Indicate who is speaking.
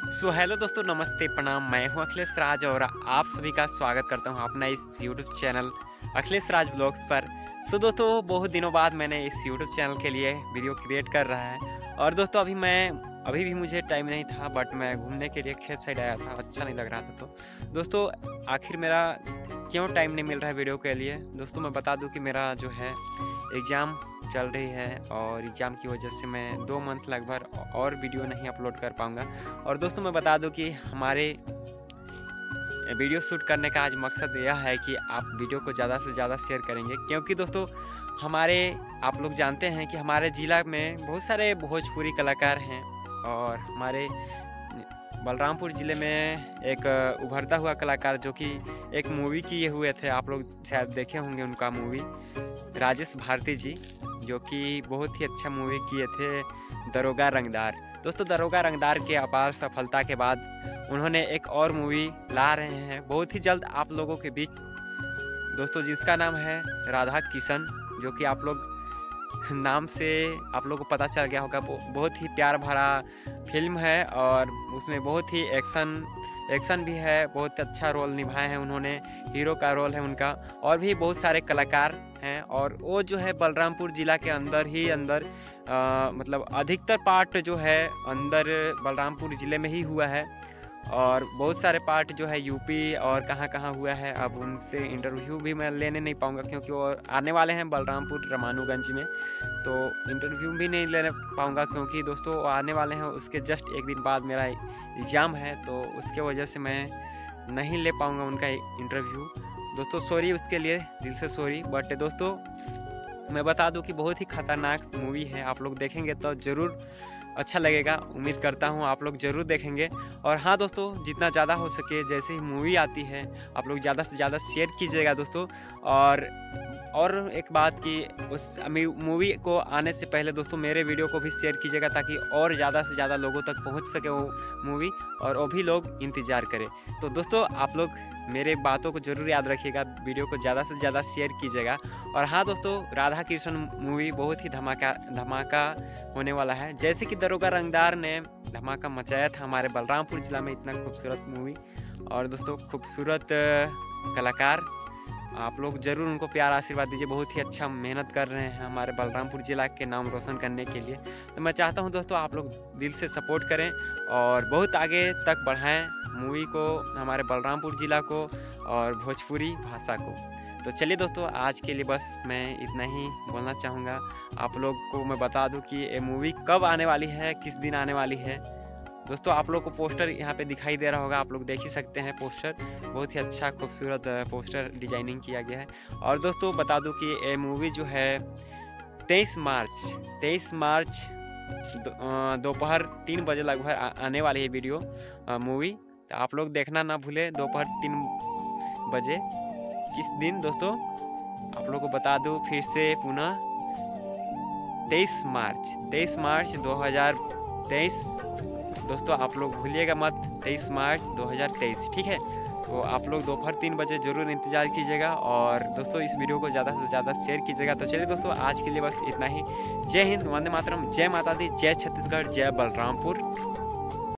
Speaker 1: So hello दोस्तों, नमस्ते, प्रणाम। मैं हूं अखिलेश राज और आप सभी का स्वागत करता हूं अपना इस YouTube channel Akhilesh Raj blogs पर। सो दोस्तों, बहुत दिनों बाद मैंने इस यूट्यूब चैनल के लिए वीडियो क्रिएट कर रहा है। और दोस्तों अभी भी मुझे टाइम नहीं था, बट मैं घूमने के लिए खेत साइड आया था, अच्छा नहीं लग रहा था। तो दोस्तों, आखिर मेरा क्यों टाइम नहीं मिल रहा है वीडियो के लिए। दोस्तों मैं बता दूं कि मेरा जो है एग्ज़ाम चल रही है और एग्ज़ाम की वजह से मैं 2 मंथ लगभग और वीडियो नहीं अपलोड कर पाऊँगा। और दोस्तों मैं बता दूं कि हमारे वीडियो शूट करने का आज मकसद यह है कि आप वीडियो को ज़्यादा से ज़्यादा शेयर करेंगे, क्योंकि दोस्तों आप लोग जानते हैं कि हमारे ज़िला में बहुत सारे भोजपुरी कलाकार हैं। और हमारे बलरामपुर ज़िले में एक उभरता हुआ कलाकार जो कि एक मूवी किए हुए थे, आप लोग शायद देखे होंगे उनका मूवी, राजेश भारती जी, जो कि बहुत ही अच्छा मूवी किए थे, दरोगा रंगदार। दोस्तों दरोगा रंगदार के अपार सफलता के बाद उन्होंने एक और मूवी ला रहे हैं बहुत ही जल्द आप लोगों के बीच दोस्तों, जिसका नाम है राधा किशन, जो कि आप लोग नाम से आप लोगों को पता चल गया होगा। बहुत ही प्यार भरा फिल्म है और उसमें बहुत ही एक्शन भी है। बहुत अच्छा रोल निभाए हैं उन्होंने, हीरो का रोल है उनका। और भी बहुत सारे कलाकार हैं और वो जो है बलरामपुर ज़िला के अंदर मतलब अधिकतर पार्ट जो है अंदर बलरामपुर ज़िले में ही हुआ है। और बहुत सारे पार्ट जो है यूपी और कहाँ हुआ है। अब उनसे इंटरव्यू भी मैं लेने नहीं पाऊँगा, क्योंकि वो आने वाले हैं बलरामपुर रमानुगंज में, तो इंटरव्यू भी नहीं लेने पाऊँगा, क्योंकि दोस्तों वो आने वाले हैं। उसके जस्ट एक दिन बाद मेरा एग्ज़ाम है, तो उसके वजह से मैं नहीं ले पाऊँगा उनका इंटरव्यू। दोस्तों सॉरी उसके लिए, दिल से सॉरी। बट दोस्तों मैं बता दूं कि बहुत ही खतरनाक मूवी है, आप लोग देखेंगे तो ज़रूर अच्छा लगेगा। उम्मीद करता हूं आप लोग ज़रूर देखेंगे। और हाँ दोस्तों, जितना ज़्यादा हो सके जैसे ही मूवी आती है आप लोग ज़्यादा से ज़्यादा शेयर कीजिएगा दोस्तों। और एक बात कि उस मूवी को आने से पहले दोस्तों मेरे वीडियो को भी शेयर कीजिएगा, ताकि और ज़्यादा से ज़्यादा लोगों तक पहुंच सके वो मूवी और वो भी लोग इंतज़ार करें। तो दोस्तों आप लोग मेरे बातों को ज़रूर याद रखिएगा, वीडियो को ज़्यादा से ज़्यादा शेयर कीजिएगा। और हाँ दोस्तों, राधा कृष्ण मूवी बहुत ही धमाका होने वाला है, जैसे कि दरोगा रंगदार ने धमाका मचाया था हमारे बलरामपुर ज़िला में। इतना खूबसूरत मूवी और दोस्तों खूबसूरत कलाकार, आप लोग ज़रूर उनको प्यार आशीर्वाद दीजिए। बहुत ही अच्छा मेहनत कर रहे हैं हमारे बलरामपुर ज़िला के नाम रोशन करने के लिए। तो मैं चाहता हूं दोस्तों आप लोग दिल से सपोर्ट करें और बहुत आगे तक बढ़ाएं मूवी को, हमारे बलरामपुर ज़िला को और भोजपुरी भाषा को। तो चलिए दोस्तों, आज के लिए बस मैं इतना ही बोलना चाहूँगा। आप लोग को मैं बता दूँ कि ये मूवी कब आने वाली है, किस दिन आने वाली है। दोस्तों आप लोग को पोस्टर यहाँ पे दिखाई दे रहा होगा, आप लोग देख ही सकते हैं पोस्टर, बहुत ही अच्छा खूबसूरत पोस्टर डिजाइनिंग किया गया है। और दोस्तों बता दूं कि ये मूवी जो है 23 मार्च दोपहर 3 बजे लगभग आने वाली है वीडियो मूवी। तो आप लोग देखना ना भूले, दोपहर 3 बजे। किस दिन दोस्तों आप लोग को बता दूं फिर से पुनः, 23 मार्च 2023। दोस्तों आप लोग भूलिएगा मत, 23 मार्च 2023, ठीक है। तो आप लोग दोपहर 3 बजे ज़रूर इंतज़ार कीजिएगा और दोस्तों इस वीडियो को ज़्यादा से ज़्यादा शेयर कीजिएगा। तो चलिए दोस्तों, आज के लिए बस इतना ही। जय हिंद, वंदे मातरम, जय माता दी, जय छत्तीसगढ़, जय बलरामपुर।